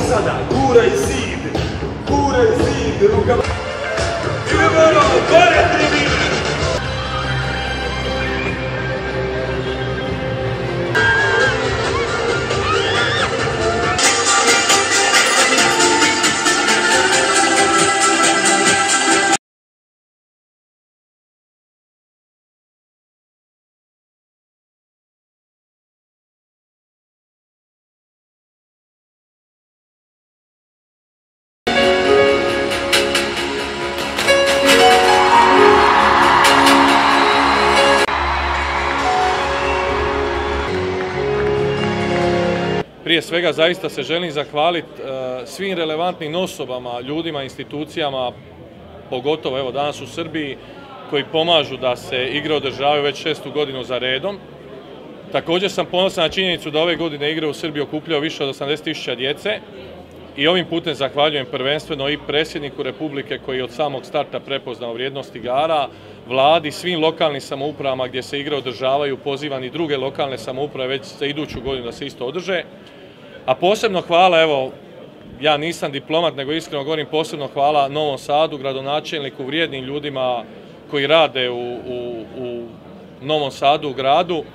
sada, guraj zid, rukama. Idemo, gore tribine! Prije svega zaista se želim zahvaliti svim relevantnim osobama, ljudima, institucijama, pogotovo evo danas u Srbiji, koji pomažu da se igre održavaju već 6. godinu za redom. Također sam ponosan na činjenicu da ove godine igre u Srbiji okupljaju više od 80.000 djece i ovim putem zahvaljujem prvenstveno i predsjedniku Republike koji je od samog starta prepoznao vrijednost igara, vladi, svim lokalnim samoupravama gdje se igre održavaju, pozivam i druge lokalne samouprave već za iduću godinu da se isto održe. A posebno hvala, evo, ja nisam diplomat, nego iskreno govorim, posebno hvala Novom Sadu, gradonačelniku, vrijednim ljudima koji rade u Novom Sadu, u gradu.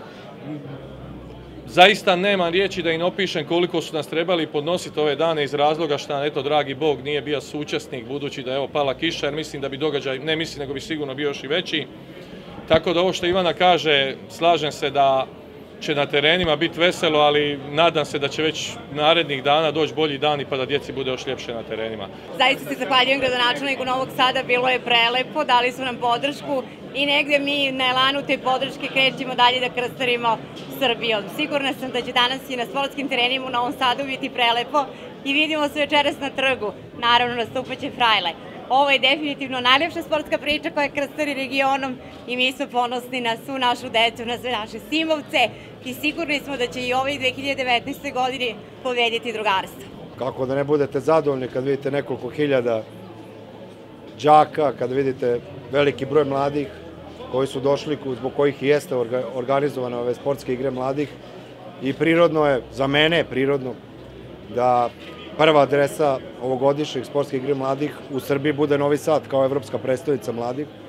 Zaista nemam riječi da im opišem koliko su nas trebali podnositi ove dane iz razloga što nam, eto, dragi Bog nije bio suučesnik, budući da je evo pala kiša, jer mislim da bi događaj, ne mislim, nego bi sigurno bio još i veći. Tako da ovo što Ivana kaže, slažem se da će na terenima biti veselo, ali nadam se da će već narednih dana doći bolji dani pa da djeci bude još ljepše na terenima. Zaista se zahvaljujem gradonačelniku Novog Sada, bilo je prelepo, dali su nam podršku i negdje mi na elanu te podrške krećemo dalje da krstarimo Srbijom. Sigurna sam da će danas i na sportskim terenima u Novom Sadu biti prelepo i vidimo se večeras na trgu, naravno nastupaće Frajle. Ovo je definitivno najljepša sportska priča koja krstari regionom i mi smo ponosni na svu našu decu, na sve naše simovce i sigurni smo da će i ovaj 2019. godini pobediti drugarstvo. Kako da ne budete zadovoljni kad vidite nekoliko hiljada đaka, kad vidite veliki broj mladih koji su došli, zbog kojih i jeste organizovane ove sportske igre mladih i prirodno je, za mene je prirodno da prva adresa ovogodišnjih sportskih igre mladih u Srbiji bude Novi Sad kao evropska predstavnica mladih.